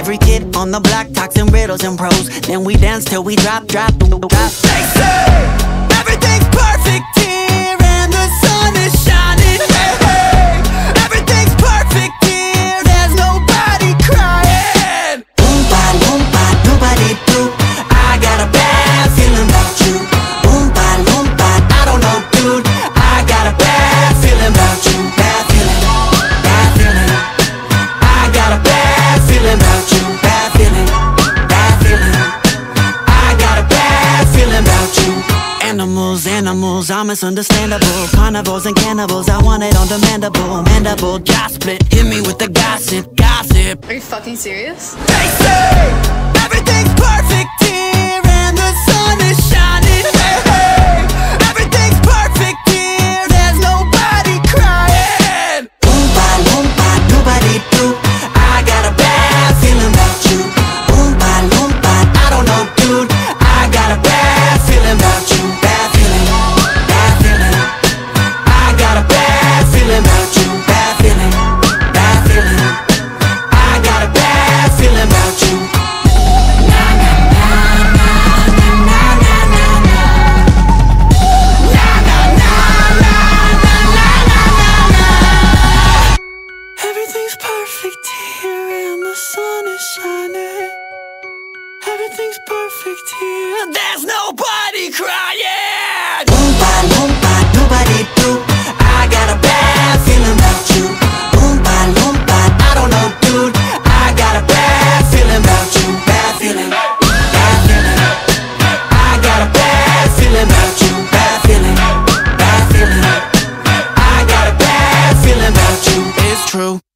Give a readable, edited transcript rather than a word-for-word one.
Every kid on the block talks in riddles and prose. Then we dance till we drop. They say everything's perfect here and the sun is shining. Hey, hey. Everything's perfect here, there's nobody crying. Oompa Loompa, doompa-de-doo. I got a bad feeling about you. Oompa Loompa, I don't know, dude. I got a bad feeling about you. Bad feeling, bad feeling. I got a bad feeling about you. Bad feeling, bad feeling. I got a bad feeling about you. Animals, I'm misunderstandable. Carnivores and cannibals, I want it on the mandible. Jaw split, hit me with the gossip. Are you fucking serious? They say everything's perfect here and the sun is shining. Hey, hey. Everything's perfect here, there's nobody crying. Oompa Loompa, doompa-de-doo. I got a bad feeling about you. Oompa Loompa, I don't know, dude. I got a bad feeling about you. Bad feeling, bad feeling. I got a bad feeling about you. Bad feeling, bad feeling. I got a bad feeling about you. Na na na na na na na na na. Na na na na na na na na. Everything's perfect here and the sun is shining. Everything's perfect here, there's nobody crying. Oompa Loompa, doompa-de-doo. I got a bad feeling about you. Oompa Loompa, I don't know, dude. I got a bad feeling about you. Bad feeling, bad feeling. I got a bad feeling about you. Bad feeling, bad feeling. I got a bad feeling about you. It's true.